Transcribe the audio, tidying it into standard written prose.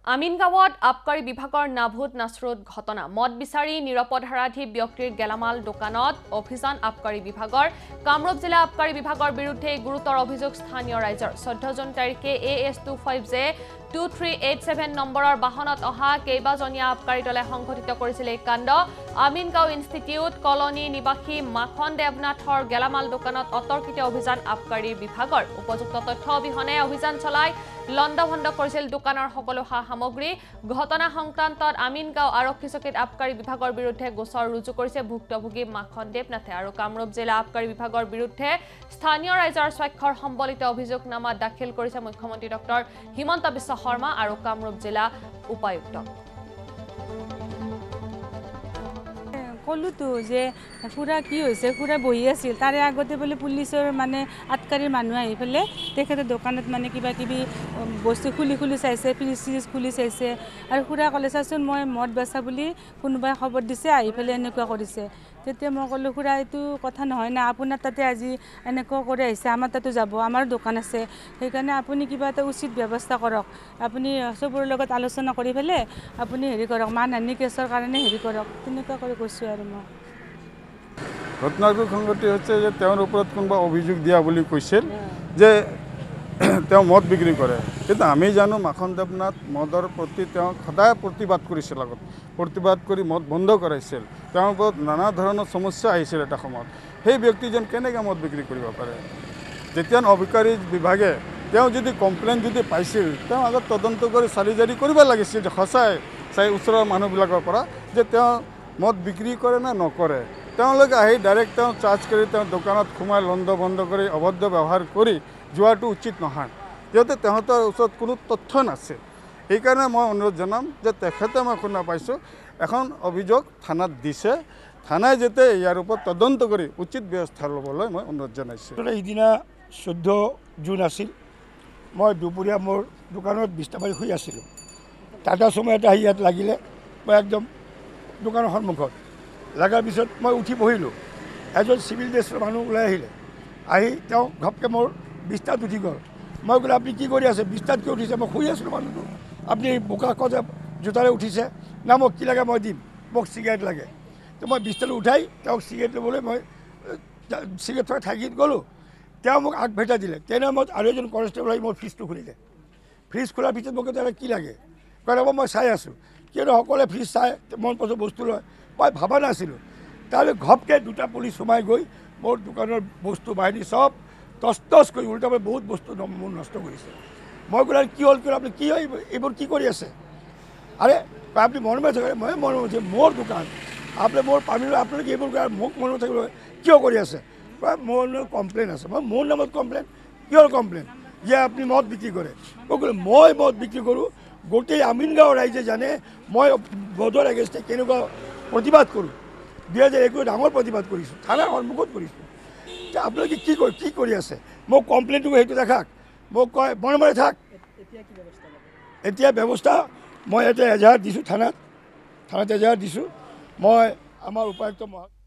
আমিনগাঁৱত আবকাৰী বিভাগৰ নাভূত নাচৰুত ঘটনা মদ বিচাৰি নিৰপধাৰাধী ব্যক্তিৰ গেলামাল দোকানত অভিযান আবকাৰী বিভাগৰ কামৰূপ জিলা আবকাৰী বিভাগৰ বিৰুদ্ধে গুৰুতৰ অভিযোগ স্থানীয় ৰাইজৰ 14 জুন তাৰিখে AS25J 2387 নম্বৰৰ বাহনত অহা কেইবাজনীয়া আবকাৰী দলে সংঘটিত কৰিছিল এই কাণ্ড আমিনগাঁও ইনষ্টিটিউট কলনী নিবাসী মাখন দেৱনাথৰ গেলামাল দোকানত অতৰ্কিত অভিযান আবকাৰী বিভাগৰ উপযুক্ত তথ্য অবিহনে অভিযান চলাই লণ্ডভণ্ড কৰিছিল দোকানৰ সকলো সামগ্ৰী ঘটনা সংক্ৰান্তত আমিনগাঁও আৰক্ষী চকীত আবকাৰী বিভাগৰ বিৰুদ্ধে গোচৰ ৰুজু কৰিছে ভুক্তভোগী মাখন দেৱনাথে আৰু কামৰূপ জিলা আবকাৰী বিভাগৰ বিৰুদ্ধে স্থানীয় ৰাইজৰ স্বাক্ষৰ সম্বলিত অভিযোগনামা দাখিল কৰিছে মুখ্যমন্ত্ৰী ডক্টৰ হিমন্ত বিশ্ব শৰ্মা আৰু কামৰূপ জিলা উপায়ুক্ত কলোতো যে খুৰা কি হৈছে খুৰা বহি আছিল তাৰে আগতে বোলে পুলিচৰ মানে আটকাৰীৰ মানুহ আহি পেলাই তেখেতে দোকানত মানে কিবা কিবি বস্তু খুলি চাইছে ফ্ৰিজ খুলি চাইছে আৰু খুৰা ক'লে চাচোন মই মদ বেচা বুলি কোনোবাই খবৰ দিছে আহি পেলাই এনেকুৱা কৰিছে তেতিয়া মই ক'লো খুৰা এইটো কথা নহয় না আপোনাৰ তাতে আজি এনেকুৱা কৰি আহিছে আমাৰ তাতো যাব আমাৰ দোকান আছে সেইকাৰণে আপুনি কিবা এটা উচিত ব্যৱস্থা কৰক আপুনি চবৰে লগত আলোচনা কৰি পেলাই আপুনি হেৰি কৰক মানহানি কেছৰ কাৰণে হেৰি কৰক তেনেকুৱা কৰি কৈছোঁ আৰু মই ঘটনাটো সংগতি হৈছে যে তেওঁৰ ওপৰত কোনোবা অভিযোগ দিয়া বুলি কৈছিল যে তেওঁ মদ বিক্ৰী কৰে কিন্তু আমি জানো মাখন দেৱনাথ মদৰ প্ৰতি তেওঁ সদায় প্ৰতিবাদ কৰিছিল আগত প্ৰতিবাদ কৰি মদ বন্ধ কৰাইছিল তেওঁৰ ওপৰত নানা ধৰণৰ সমস্যা আহিছিল এটা সময়ত সেই ব্যক্তিজন কেনেকৈ মদ বিক্ৰী কৰিব পাৰে যেতিয়া অবকাৰী বিভাগে তেওঁ যদি কমপ্লেইন যদি পাইছিল তেওঁ আগত তদন্ত কৰি চালি জাৰি কৰিব লাগিছিল যে সঁচাই চাই ওচৰৰ মানুহবিলাকৰ পৰা যে তেওঁ মদ বিক্ৰী কৰে না নকৰে তেওঁলোকে আহি ডাইৰেক্ট তেওঁ চাৰ্জ কৰি তেওঁ দোকানত সোমাই লণ্ড বন্ধ কৰি অবৈধ ব্যৱহাৰ কৰি যোৱাটো উচিত নহয় যিহেতু তেহঁতৰ ওচৰত কোনো তথ্য নাছিল সেইকাৰণে মই অনুৰোধ জনাম যে তেখেতে মই শুনা পাইছোঁ এখন অভিযোগ থানাত দিছে থানাই যাতে ইয়াৰ ওপৰত তদন্ত কৰি উচিত ব্যৱস্থা ল'বলৈ মই অনুৰোধ জনাইছোঁ সিদিনা 14 জুন আছিল মই দুপৰীয়া মোৰ দোকানত বিছটা মাৰি শুই আছিলোঁ টাটা চুমো এটা আহি ইয়াত লাগিলে মই একদম দোকানৰ সন্মুখত লগাৰ পিছত মই উঠি বহিলোঁ এজন চিভিল ড্ৰেছৰ মানুহ ওলাই আহিলে আহি তেওঁ ঘপকৈ মোৰ বিছটাত উঠি গ'ল মই ক'লোঁ আপুনি কি কৰি আছে বিছটাত কিয় উঠিছে মই শুই আছিলোঁ মানুহটো আপুনি বোকা কজা জোতাৰে উঠিছে না মোক কি লাগে মই দিম মোক চিগাৰেট লাগে তো মই বিছটালৈ উঠাই তেওঁক চিগাৰেট ল'বলৈ মই চিগাৰেট থকা ঠাইত গ'লোঁ তেওঁ মোক আগভেটা দিলে তেনে মই আৰু এজন কনষ্টেবল আহি মোৰ ফ্ৰিজটো খুলিলে ফ্ৰিজ খোলাৰ পিছত মোক তেওঁ কি লাগে কাৰণ মই চাই আছোঁ কিয়নো সকলোৱে ফ্ৰিজ চাই মন পচন্দ বস্তু লয় মই ভবা নাছিলোঁ তাৰপিছত ঘপকৈ দুটা পুলিচ সোমাই গৈ মোৰ দোকানৰ বস্তু বাহিনী চব তছ কৰি উল্টা মই বহুত বস্তু মোৰ নষ্ট কৰিছে মই ক'লে কি হ'ল কিয় আপুনি কি হয় এইবোৰ কি কৰি আছে আৰে আপুনি মনে থাকে মই মনে যে মোৰ দোকান আপুনি মোৰ পানী আপোনালোকে এইবোৰ মোক মনে থাকিব কিয় কৰি আছে মোৰ কমপ্লেইন আছে মই মোৰ নামত কমপ্লেইন কিহৰ কমপ্লেইন যে আপুনি মদ বিক্ৰী কৰে মই ক'লোঁ মই মদ বিক্ৰী কৰোঁ গোটেই আমিনগাঁও ৰাইজে জানে মই মদৰ এগেইনষ্টে কেনেকুৱা প্ৰতিবাদ কৰোঁ 2021 ডাঙৰ প্ৰতিবাদ কৰিছোঁ থানাৰ সন্মুখত কৰিছোঁ আপোনালোকে কি কৰি আছে মোক কমপ্লেইনটো সেইটো দেখাওক মোক কয় মনে থাক এতিয়া ব্যৱস্থা মই এটা এজাহাৰ দিছোঁ থানাত এজাহাৰ দিছোঁ মই আমাৰ উপায়ুক্ত